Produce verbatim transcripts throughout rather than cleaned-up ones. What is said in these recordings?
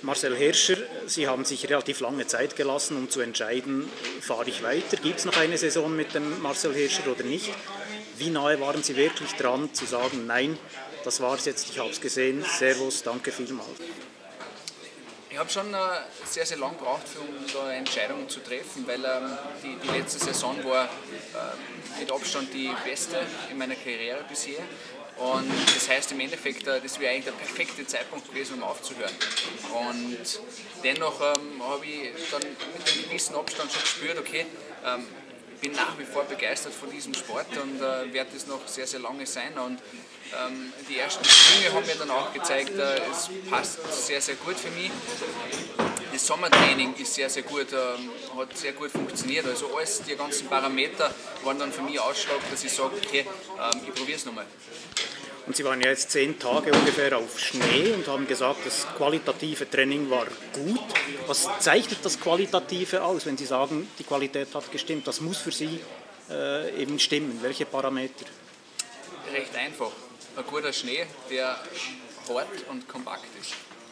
Marcel Hirscher, Sie haben sich relativ lange Zeit gelassen, um zu entscheiden, fahre ich weiter, gibt es noch eine Saison mit dem Marcel Hirscher oder nicht? Wie nahe waren Sie wirklich dran zu sagen, nein, das war es jetzt, ich habe es gesehen, Servus, danke vielmals? Ich habe schon sehr, sehr lange gebraucht, um da eine Entscheidung zu treffen, weil ähm, die, die letzte Saison war äh, mit Abstand die beste in meiner Karriere bisher. Und das heißt im Endeffekt, das wäre eigentlich der perfekte Zeitpunkt gewesen, um aufzuhören. Und dennoch ähm, habe ich dann mit einem gewissen Abstand schon gespürt, okay, ähm, ich bin nach wie vor begeistert von diesem Sport und äh, werde es noch sehr, sehr lange sein. Und ähm, die ersten Sprünge haben mir dann auch gezeigt, äh, es passt sehr, sehr gut für mich. Das Sommertraining ist sehr, sehr gut, ähm, hat sehr gut funktioniert. Also alles, die ganzen Parameter waren dann für mich Ausschlag, dass ich sage, okay, ähm, ich probiere es nochmal. Und Sie waren ja jetzt zehn Tage ungefähr auf Schnee und haben gesagt, das qualitative Training war gut. Was zeichnet das Qualitative aus, wenn Sie sagen, die Qualität hat gestimmt? Was muss für Sie äh, eben stimmen? Welche Parameter? Recht einfach. Ein guter Schnee, der hart und kompakt ist.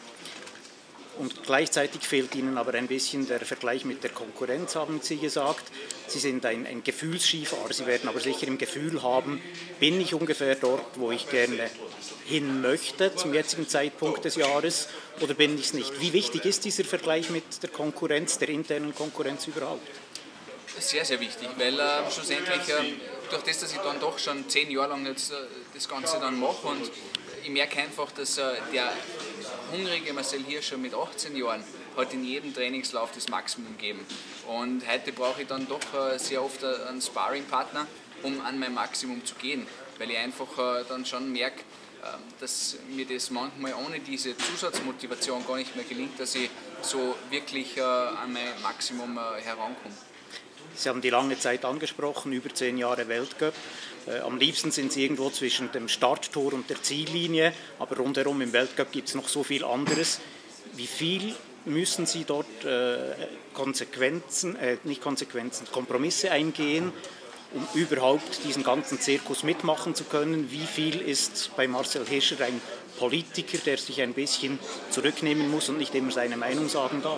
Und gleichzeitig fehlt Ihnen aber ein bisschen der Vergleich mit der Konkurrenz, haben Sie gesagt. Sie sind ein, ein Gefühlsskifahrer, Sie werden aber sicher im Gefühl haben, bin ich ungefähr dort, wo ich gerne hin möchte zum jetzigen Zeitpunkt des Jahres oder bin ich es nicht? Wie wichtig ist dieser Vergleich mit der Konkurrenz, der internen Konkurrenz überhaupt? Sehr, sehr wichtig, weil äh, schlussendlich äh, durch das, dass ich dann doch schon zehn Jahre lang jetzt, äh, das Ganze dann mache und ich merke einfach, dass äh, der hungrige Marcel Hirscher mit achtzehn Jahren hat in jedem Trainingslauf das Maximum gegeben. Und heute brauche ich dann doch äh, sehr oft einen Sparringpartner, um an mein Maximum zu gehen, weil ich einfach äh, dann schon merke, äh, dass mir das manchmal ohne diese Zusatzmotivation gar nicht mehr gelingt, dass ich so wirklich äh, an mein Maximum äh, herankomme. Sie haben die lange Zeit angesprochen, über zehn Jahre Weltcup. Äh, am liebsten sind Sie irgendwo zwischen dem Starttor und der Ziellinie, aber rundherum im Weltcup gibt es noch so viel anderes. Wie viel müssen Sie dort äh, Konsequenzen, äh, nicht Konsequenzen, Kompromisse eingehen, um überhaupt diesen ganzen Zirkus mitmachen zu können? Wie viel ist bei Marcel Hirscher ein Politiker, der sich ein bisschen zurücknehmen muss und nicht immer seine Meinung sagen darf?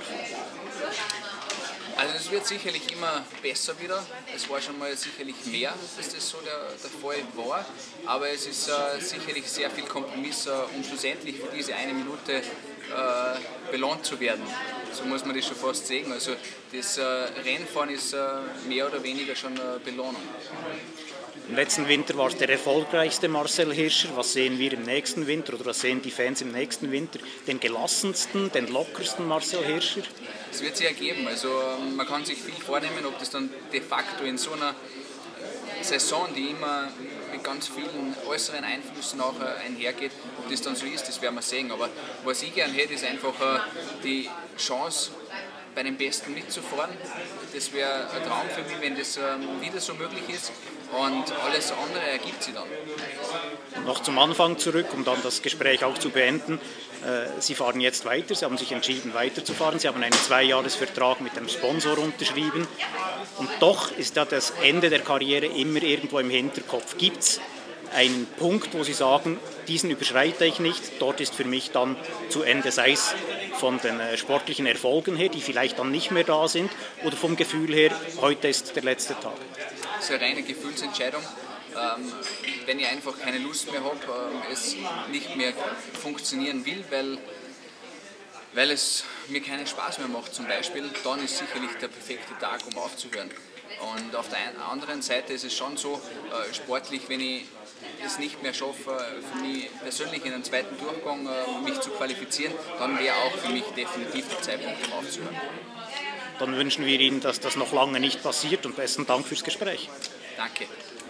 Also es wird sicherlich immer besser wieder. Es war schon mal sicherlich mehr, dass das so der, der Fall war. Aber es ist äh, sicherlich sehr viel Kompromiss, äh, um schlussendlich für diese eine Minute äh, belohnt zu werden. So muss man das schon fast sehen. Also das äh, Rennfahren ist äh, mehr oder weniger schon eine Belohnung. Im letzten Winter war es der erfolgreichste Marcel Hirscher. Was sehen wir im nächsten Winter oder was sehen die Fans im nächsten Winter? Den gelassensten, den lockersten Marcel Hirscher? Es wird sich ergeben. Also man kann sich viel vornehmen, ob das dann de facto in so einer Saison, die immer mit ganz vielen äußeren Einflüssen auch einhergeht, ob das dann so ist, das werden wir sehen. Aber was ich gerne hätte, ist einfach die Chance, bei den Besten mitzufahren. Das wäre ein Traum für mich, wenn das ähm, wieder so möglich ist und alles andere ergibt sich dann. Noch zum Anfang zurück, um dann das Gespräch auch zu beenden. Äh, Sie fahren jetzt weiter, Sie haben sich entschieden weiterzufahren. Sie haben einen Zweijahresvertrag mit dem Sponsor unterschrieben und doch ist ja das Ende der Karriere immer irgendwo im Hinterkopf. Gibt es einen Punkt, wo Sie sagen, diesen überschreite ich nicht, dort ist für mich dann zu Ende, sei es von den äh, sportlichen Erfolgen her, die vielleicht dann nicht mehr da sind, oder vom Gefühl her, heute ist der letzte Tag? Das ist eine reine Gefühlsentscheidung. Ähm, wenn ich einfach keine Lust mehr habe, äh, es nicht mehr funktionieren will, weil, weil es mir keinen Spaß mehr macht zum Beispiel, dann ist sicherlich der perfekte Tag, um aufzuhören. Und auf der anderen Seite ist es schon so, äh, sportlich, wenn ich es nicht mehr schaffe, für mich persönlich in einen zweiten Durchgang äh, mich zu qualifizieren, dann wäre auch für mich definitiv der Zeitpunkt, um aufzuhören. Dann wünschen wir Ihnen, dass das noch lange nicht passiert und besten Dank fürs Gespräch. Danke.